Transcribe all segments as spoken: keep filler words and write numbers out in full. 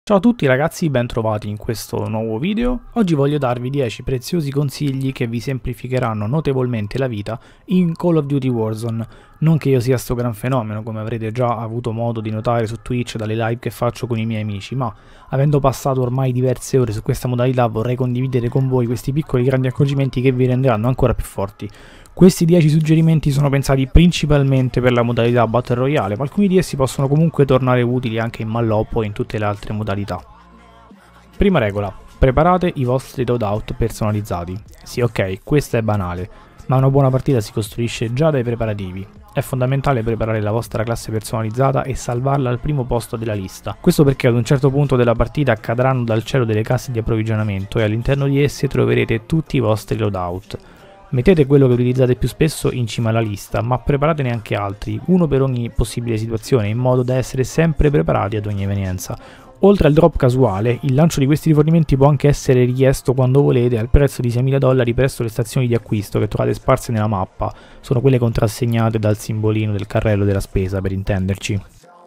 Ciao a tutti ragazzi, bentrovati in questo nuovo video. Oggi voglio darvi dieci preziosi consigli che vi semplificheranno notevolmente la vita in Call of Duty Warzone. Non che io sia sto gran fenomeno, come avrete già avuto modo di notare su Twitch dalle live che faccio con i miei amici, ma avendo passato ormai diverse ore su questa modalità vorrei condividere con voi questi piccoli grandi accorgimenti che vi renderanno ancora più forti. Questi dieci suggerimenti sono pensati principalmente per la modalità Battle Royale, ma alcuni di essi possono comunque tornare utili anche in Malloppo e in tutte le altre modalità. Prima regola: preparate i vostri loadout personalizzati. Sì, ok, questo è banale, ma una buona partita si costruisce già dai preparativi. È fondamentale preparare la vostra classe personalizzata e salvarla al primo posto della lista. Questo perché ad un certo punto della partita cadranno dal cielo delle casse di approvvigionamento e all'interno di esse troverete tutti i vostri loadout. Mettete quello che utilizzate più spesso in cima alla lista, ma preparatene anche altri, uno per ogni possibile situazione, in modo da essere sempre preparati ad ogni evenienza. Oltre al drop casuale, il lancio di questi rifornimenti può anche essere richiesto quando volete al prezzo di seimila dollari presso le stazioni di acquisto che trovate sparse nella mappa. Sono quelle contrassegnate dal simbolino del carrello della spesa, per intenderci.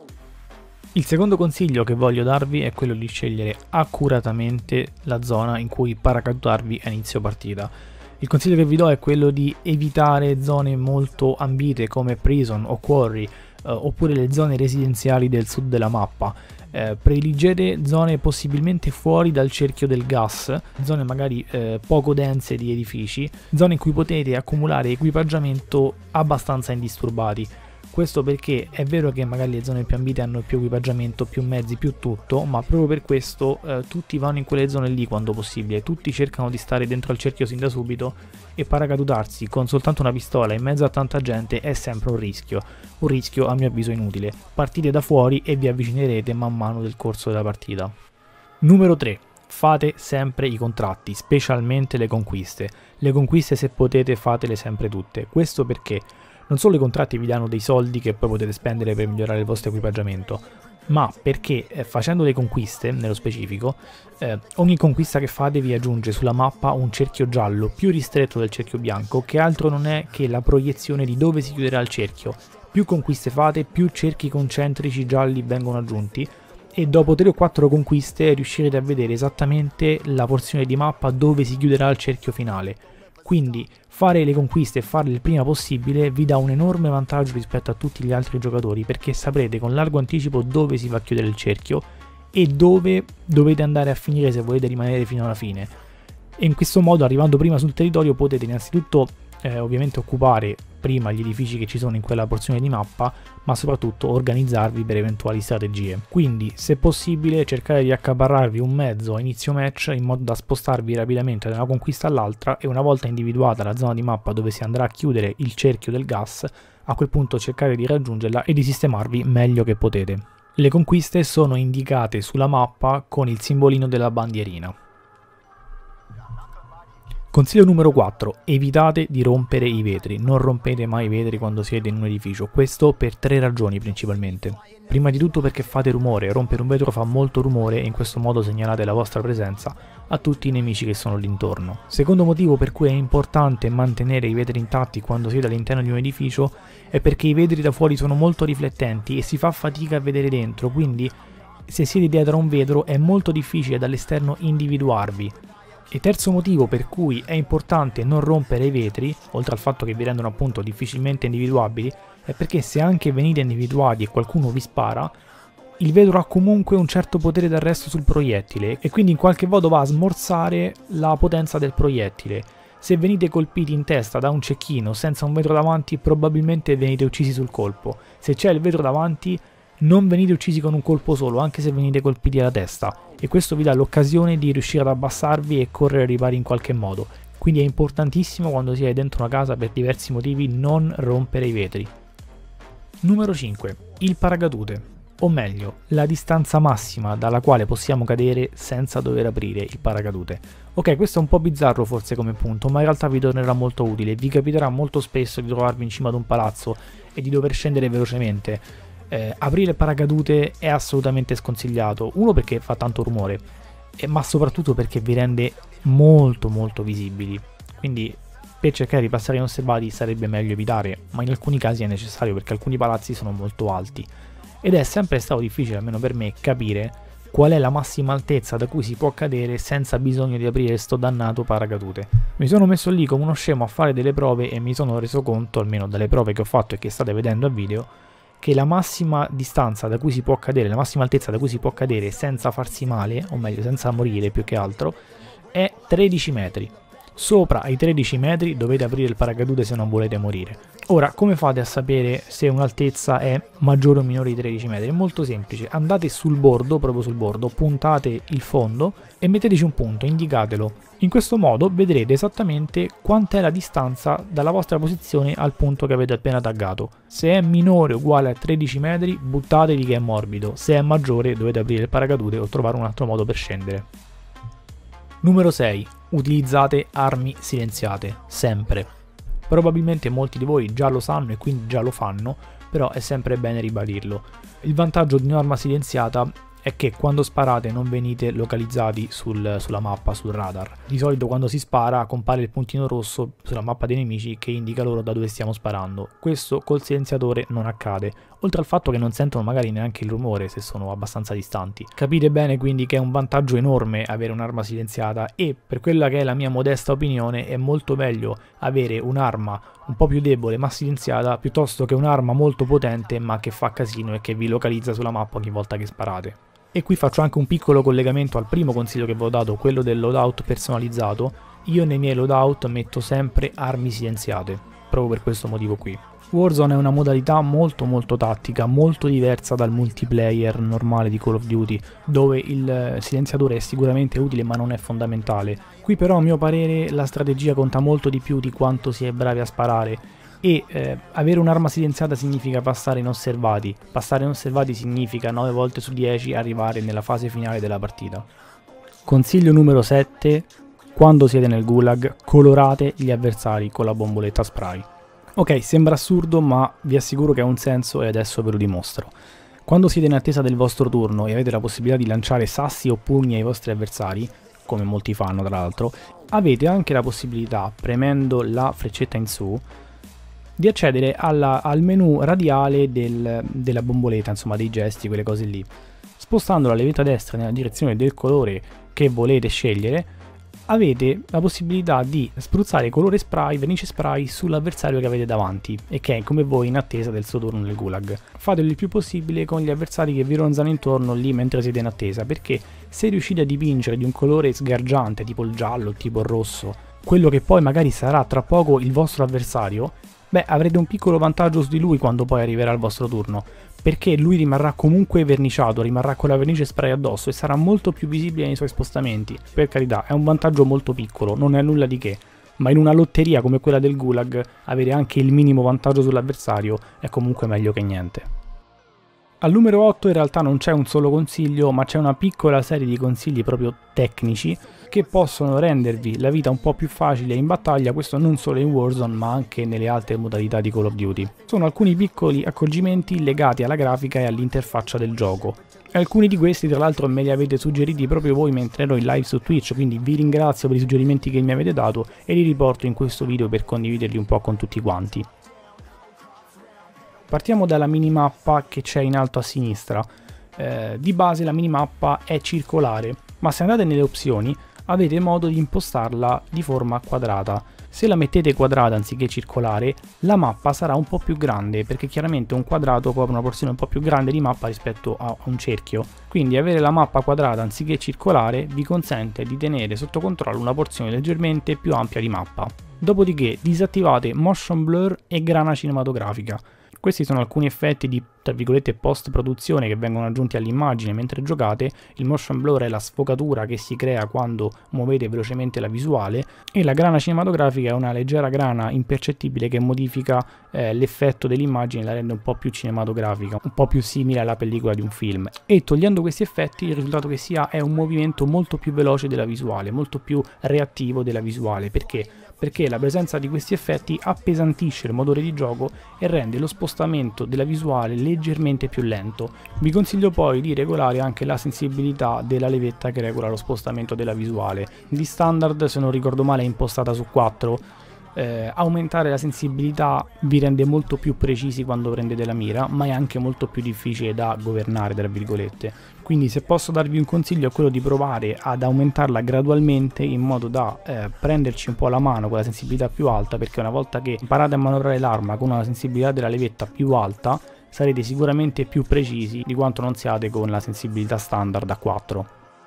Il secondo consiglio che voglio darvi è quello di scegliere accuratamente la zona in cui paracadutarvi a inizio partita. Il consiglio che vi do è quello di evitare zone molto ambite come Prison o Quarry, eh, oppure le zone residenziali del sud della mappa. Eh, prediligete zone possibilmente fuori dal cerchio del gas, zone magari eh, poco dense di edifici, zone in cui potete accumulare equipaggiamento abbastanza indisturbati. Questo perché è vero che magari le zone più ambite hanno più equipaggiamento, più mezzi, più tutto, ma proprio per questo eh, tutti vanno in quelle zone lì quando possibile, tutti cercano di stare dentro al cerchio sin da subito e paracadutarsi con soltanto una pistola in mezzo a tanta gente è sempre un rischio, un rischio a mio avviso inutile. Partite da fuori e vi avvicinerete man mano del corso della partita. Numero tre. Fate sempre i contratti, specialmente le conquiste. Le conquiste, se potete, fatele sempre tutte. Questo perché non solo i contratti vi danno dei soldi che poi potete spendere per migliorare il vostro equipaggiamento, ma perché eh, facendo le conquiste, nello specifico, eh, ogni conquista che fate vi aggiunge sulla mappa un cerchio giallo più ristretto del cerchio bianco, che altro non è che la proiezione di dove si chiuderà il cerchio. Più conquiste fate, più cerchi concentrici gialli vengono aggiunti, e dopo tre o quattro conquiste riuscirete a vedere esattamente la porzione di mappa dove si chiuderà il cerchio finale. Quindi fare le conquiste e farle il prima possibile vi dà un enorme vantaggio rispetto a tutti gli altri giocatori, perché saprete con largo anticipo dove si va a chiudere il cerchio e dove dovete andare a finire se volete rimanere fino alla fine. E in questo modo, arrivando prima sul territorio, potete innanzitutto eh, ovviamente occupare prima gli edifici che ci sono in quella porzione di mappa, ma soprattutto organizzarvi per eventuali strategie. Quindi, se possibile, cercate di accaparrarvi un mezzo a inizio match in modo da spostarvi rapidamente da una conquista all'altra, e una volta individuata la zona di mappa dove si andrà a chiudere il cerchio del gas, a quel punto cercate di raggiungerla e di sistemarvi meglio che potete. Le conquiste sono indicate sulla mappa con il simbolino della bandierina. Consiglio numero quattro. Evitate di rompere i vetri. Non rompete mai i vetri quando siete in un edificio. Questo per tre ragioni principalmente. Prima di tutto perché fate rumore. Rompere un vetro fa molto rumore e in questo modo segnalate la vostra presenza a tutti i nemici che sono l'intorno. Secondo motivo per cui è importante mantenere i vetri intatti quando siete all'interno di un edificio è perché i vetri da fuori sono molto riflettenti e si fa fatica a vedere dentro, quindi se siete dietro a un vetro è molto difficile dall'esterno individuarvi. E terzo motivo per cui è importante non rompere i vetri, oltre al fatto che vi rendono appunto difficilmente individuabili, è perché se anche venite individuati e qualcuno vi spara, il vetro ha comunque un certo potere d'arresto sul proiettile e quindi in qualche modo va a smorzare la potenza del proiettile. Se venite colpiti in testa da un cecchino senza un vetro davanti, probabilmente venite uccisi sul colpo. Se c'è il vetro davanti, non venite uccisi con un colpo solo, anche se venite colpiti alla testa, e questo vi dà l'occasione di riuscire ad abbassarvi e correre ai ripari in qualche modo. Quindi è importantissimo, quando siete dentro una casa per diversi motivi, non rompere i vetri. Numero cinque. Il paracadute, o meglio, la distanza massima dalla quale possiamo cadere senza dover aprire il paracadute. Ok, questo è un po' bizzarro forse come punto, ma in realtà vi tornerà molto utile. Vi capiterà molto spesso di trovarvi in cima ad un palazzo e di dover scendere velocemente. Eh, aprire il paracadute è assolutamente sconsigliato, uno perché fa tanto rumore, eh, ma soprattutto perché vi rende molto molto visibili, quindi per cercare di passare inosservati sarebbe meglio evitare, ma in alcuni casi è necessario perché alcuni palazzi sono molto alti ed è sempre stato difficile, almeno per me, capire qual è la massima altezza da cui si può cadere senza bisogno di aprire sto dannato paracadute. Mi sono messo lì come uno scemo a fare delle prove e mi sono reso conto, almeno dalle prove che ho fatto e che state vedendo a video, che la massima distanza da cui si può cadere, la massima altezza da cui si può cadere senza farsi male, o meglio senza morire più che altro, è tredici metri. Sopra ai tredici metri dovete aprire il paracadute se non volete morire. Ora, come fate a sapere se un'altezza è maggiore o minore di tredici metri? È molto semplice, andate sul bordo, proprio sul bordo, puntate il fondo e metteteci un punto, indicatelo. In questo modo vedrete esattamente quant'è la distanza dalla vostra posizione al punto che avete appena taggato. Se è minore o uguale a tredici metri, buttatevi che è morbido, se è maggiore dovete aprire il paracadute o trovare un altro modo per scendere. Numero sei. Utilizzate armi silenziate, sempre. Probabilmente molti di voi già lo sanno e quindi già lo fanno, però è sempre bene ribadirlo. Il vantaggio di un'arma silenziata è che quando sparate non venite localizzati sul, sulla mappa, sul radar. Di solito quando si spara compare il puntino rosso sulla mappa dei nemici che indica loro da dove stiamo sparando. Questo col silenziatore non accade, oltre al fatto che non sentono magari neanche il rumore se sono abbastanza distanti. Capite bene quindi che è un vantaggio enorme avere un'arma silenziata e per quella che è la mia modesta opinione è molto meglio avere un'arma un po' più debole ma silenziata piuttosto che un'arma molto potente ma che fa casino e che vi localizza sulla mappa ogni volta che sparate. E qui faccio anche un piccolo collegamento al primo consiglio che vi ho dato, quello del loadout personalizzato. Io nei miei loadout metto sempre armi silenziate, proprio per questo motivo qui. Warzone è una modalità molto molto tattica, molto diversa dal multiplayer normale di Call of Duty, dove il silenziatore è sicuramente utile ma non è fondamentale. Qui però a mio parere la strategia conta molto di più di quanto si è bravi a sparare. E eh, avere un'arma silenziata significa passare inosservati, passare inosservati significa nove volte su dieci arrivare nella fase finale della partita. Consiglio numero sette, quando siete nel gulag colorate gli avversari con la bomboletta spray. Ok, sembra assurdo ma vi assicuro che ha un senso e adesso ve lo dimostro. Quando siete in attesa del vostro turno e avete la possibilità di lanciare sassi o pugni ai vostri avversari, come molti fanno tra l'altro, avete anche la possibilità, premendo la freccetta in su, di accedere alla, al menu radiale del, della bomboletta, insomma dei gesti, quelle cose lì. Spostando la levetta destra nella direzione del colore che volete scegliere, avete la possibilità di spruzzare colore spray, vernice spray sull'avversario che avete davanti e che è come voi in attesa del suo turno nel gulag. Fatelo il più possibile con gli avversari che vi ronzano intorno lì mentre siete in attesa, perché se riuscite a dipingere di un colore sgargiante tipo il giallo, tipo il rosso, quello che poi magari sarà tra poco il vostro avversario, beh, avrete un piccolo vantaggio su di lui quando poi arriverà il vostro turno, perché lui rimarrà comunque verniciato, rimarrà con la vernice spray addosso e sarà molto più visibile nei suoi spostamenti. Per carità, è un vantaggio molto piccolo, non è nulla di che, ma in una lotteria come quella del gulag, avere anche il minimo vantaggio sull'avversario è comunque meglio che niente. Al numero otto in realtà non c'è un solo consiglio, ma c'è una piccola serie di consigli proprio tecnici che possono rendervi la vita un po' più facile in battaglia, questo non solo in Warzone ma anche nelle altre modalità di Call of Duty. Sono alcuni piccoli accorgimenti legati alla grafica e all'interfaccia del gioco. Alcuni di questi tra l'altro me li avete suggeriti proprio voi mentre ero in live su Twitch, quindi vi ringrazio per i suggerimenti che mi avete dato e li riporto in questo video per condividerli un po' con tutti quanti. Partiamo dalla minimappa che c'è in alto a sinistra. Eh, di base la minimappa è circolare, ma se andate nelle opzioni avete modo di impostarla di forma quadrata. Se la mettete quadrata anziché circolare, la mappa sarà un po' più grande, perché chiaramente un quadrato copre una porzione un po' più grande di mappa rispetto a un cerchio. Quindi avere la mappa quadrata anziché circolare vi consente di tenere sotto controllo una porzione leggermente più ampia di mappa. Dopodiché disattivate motion blur e grana cinematografica. Questi sono alcuni effetti di, tra virgolette, post-produzione che vengono aggiunti all'immagine mentre giocate. Il motion blur è la sfocatura che si crea quando muovete velocemente la visuale e la grana cinematografica è una leggera grana impercettibile che modifica eh, l'effetto dell'immagine e la rende un po' più cinematografica, un po' più simile alla pellicola di un film. E togliendo questi effetti il risultato che si ha è un movimento molto più veloce della visuale, molto più reattivo della visuale. Perché? Perché la presenza di questi effetti appesantisce il motore di gioco e rende lo spostamento della visuale leggermente più lento. Vi consiglio poi di regolare anche la sensibilità della levetta che regola lo spostamento della visuale. Di standard, se non ricordo male, è impostata su quattro. Eh, aumentare la sensibilità vi rende molto più precisi quando prendete la mira, ma è anche molto più difficile da governare, tra virgolette. Quindi se posso darvi un consiglio è quello di provare ad aumentarla gradualmente in modo da eh, prenderci un po' la mano con la sensibilità più alta, perché una volta che imparate a manovrare l'arma con una sensibilità della levetta più alta sarete sicuramente più precisi di quanto non siate con la sensibilità standard a quattro.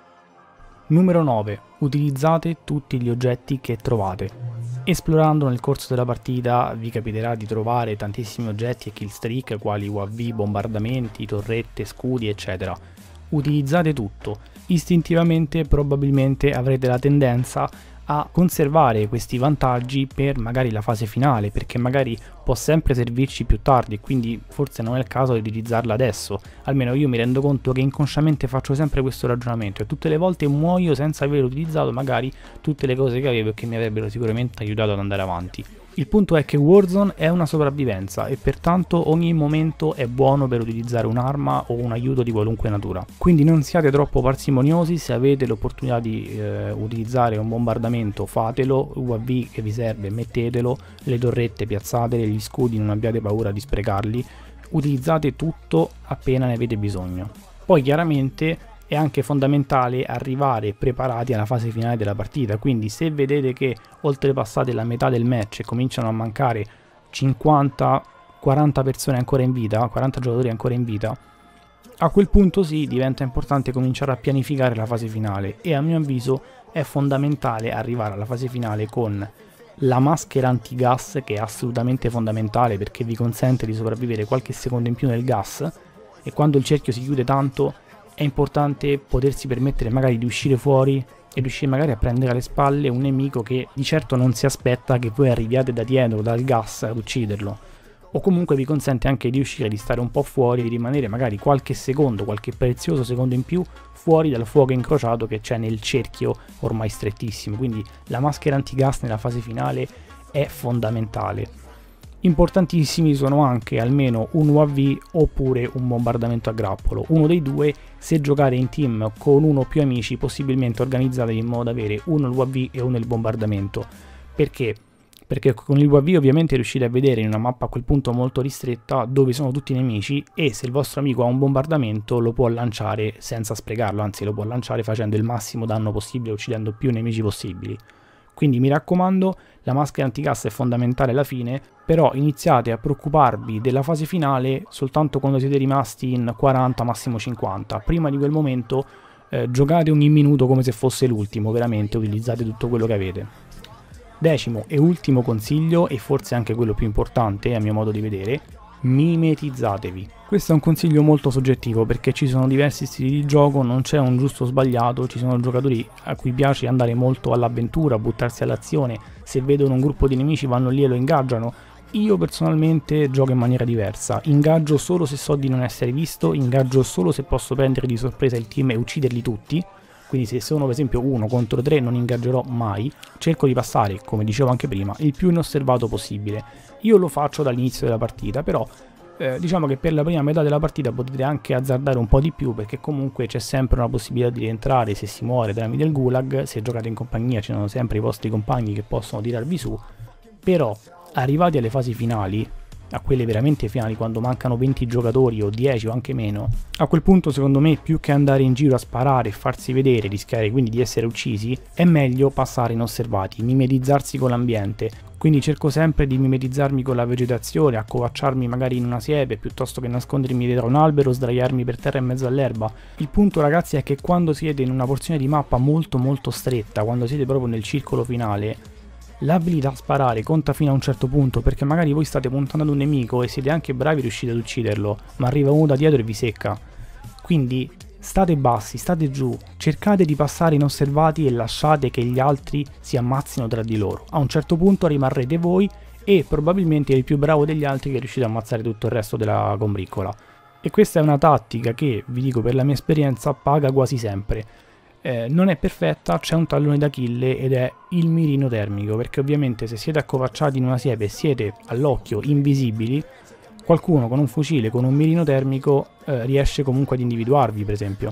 Numero nove. Utilizzate tutti gli oggetti che trovate. Esplorando nel corso della partita vi capiterà di trovare tantissimi oggetti e killstreak quali U A V, bombardamenti, torrette, scudi eccetera. Utilizzate tutto. Istintivamente probabilmente avrete la tendenza a conservare questi vantaggi per magari la fase finale, perché magari può sempre servirci più tardi e quindi forse non è il caso di utilizzarla adesso. Almeno io mi rendo conto che inconsciamente faccio sempre questo ragionamento e tutte le volte muoio senza aver utilizzato magari tutte le cose che avevo e che mi avrebbero sicuramente aiutato ad andare avanti. Il punto è che Warzone è una sopravvivenza e pertanto ogni momento è buono per utilizzare un'arma o un aiuto di qualunque natura. Quindi non siate troppo parsimoniosi, se avete l'opportunità di eh, utilizzare un bombardamento fatelo, U A V che vi serve mettetelo, le torrette piazzatele, gli scudi non abbiate paura di sprecarli, utilizzate tutto appena ne avete bisogno. Poi chiaramente è anche fondamentale arrivare preparati alla fase finale della partita, quindi se vedete che oltrepassate la metà del match e cominciano a mancare cinquanta quaranta persone ancora in vita, quaranta giocatori ancora in vita, a quel punto sì diventa importante cominciare a pianificare la fase finale e a mio avviso è fondamentale arrivare alla fase finale con la maschera antigas, che è assolutamente fondamentale perché vi consente di sopravvivere qualche secondo in più nel gas e quando il cerchio si chiude tanto è importante potersi permettere magari di uscire fuori e riuscire magari a prendere alle spalle un nemico che di certo non si aspetta che voi arriviate da dietro, dal gas, ad ucciderlo. O comunque vi consente anche di uscire, di stare un po' fuori, di rimanere magari qualche secondo, qualche prezioso secondo in più fuori dal fuoco incrociato che c'è nel cerchio ormai strettissimo. Quindi la maschera antigas nella fase finale è fondamentale. Importantissimi sono anche almeno un U A V oppure un bombardamento a grappolo, uno dei due. Se giocare in team con uno o più amici possibilmente organizzatevi in modo da avere uno l'U A V e uno il bombardamento. Perché? Perché con il U A V ovviamente riuscite a vedere in una mappa a quel punto molto ristretta dove sono tutti i nemici e se il vostro amico ha un bombardamento lo può lanciare senza sprecarlo, anzi lo può lanciare facendo il massimo danno possibile, uccidendo più nemici possibili. Quindi mi raccomando, la maschera antigas è fondamentale alla fine, però iniziate a preoccuparvi della fase finale soltanto quando siete rimasti in quaranta, massimo cinquanta. Prima di quel momento eh, giocate ogni minuto come se fosse l'ultimo, veramente utilizzate tutto quello che avete. Decimo e ultimo consiglio, e forse anche quello più importante a mio modo di vedere, mimetizzatevi. Questo è un consiglio molto soggettivo perché ci sono diversi stili di gioco, non c'è un giusto o sbagliato, ci sono giocatori a cui piace andare molto all'avventura, buttarsi all'azione, se vedono un gruppo di nemici vanno lì e lo ingaggiano. Io personalmente gioco in maniera diversa, ingaggio solo se so di non essere visto, ingaggio solo se posso prendere di sorpresa il team e ucciderli tutti. Quindi se sono per esempio uno contro tre non ingaggerò mai, cerco di passare, come dicevo anche prima, il più inosservato possibile. Io lo faccio dall'inizio della partita, però eh, diciamo che per la prima metà della partita potete anche azzardare un po' di più perché comunque c'è sempre una possibilità di rientrare se si muore tramite il gulag, se giocate in compagnia ci sono sempre i vostri compagni che possono tirarvi su, però arrivati alle fasi finali, a quelle veramente finali quando mancano venti giocatori o dieci o anche meno, a quel punto secondo me più che andare in giro a sparare e farsi vedere, rischiare quindi di essere uccisi, è meglio passare inosservati, mimetizzarsi con l'ambiente. Quindi cerco sempre di mimetizzarmi con la vegetazione, accovacciarmi magari in una siepe piuttosto che nascondermi dietro un albero o sdraiarmi per terra in mezzo all'erba. Il punto ragazzi è che quando siete in una porzione di mappa molto molto stretta, quando siete proprio nel circolo finale, l'abilità a sparare conta fino a un certo punto, perché magari voi state puntando ad un nemico e siete anche bravi e riuscite ad ucciderlo, ma arriva uno da dietro e vi secca. Quindi state bassi, state giù, cercate di passare inosservati e lasciate che gli altri si ammazzino tra di loro. A un certo punto rimarrete voi e probabilmente il più bravo degli altri che riuscite a ammazzare tutto il resto della combriccola. E questa è una tattica che, vi dico per la mia esperienza, paga quasi sempre. Eh, non è perfetta, c'è un tallone d'Achille ed è il mirino termico, perché ovviamente se siete accovacciati in una siepe e siete all'occhio invisibili, qualcuno con un fucile, con un mirino termico eh, riesce comunque ad individuarvi per esempio.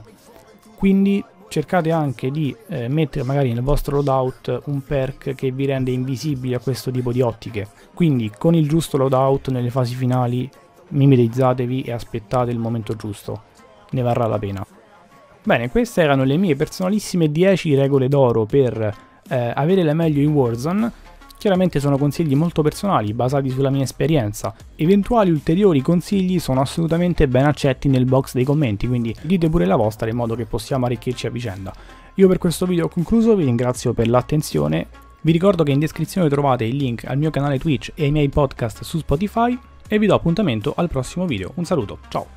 Quindi cercate anche di eh, mettere magari nel vostro loadout un perk che vi rende invisibili a questo tipo di ottiche. Quindi con il giusto loadout nelle fasi finali mimetizzatevi e aspettate il momento giusto, ne varrà la pena. Bene, queste erano le mie personalissime dieci regole d'oro per eh, avere la meglio in Warzone. Chiaramente sono consigli molto personali, basati sulla mia esperienza. Eventuali ulteriori consigli sono assolutamente ben accetti nel box dei commenti, quindi dite pure la vostra in modo che possiamo arricchirci a vicenda. Io per questo video ho concluso, vi ringrazio per l'attenzione. Vi ricordo che in descrizione trovate il link al mio canale Twitch e ai miei podcast su Spotify e vi do appuntamento al prossimo video. Un saluto, ciao!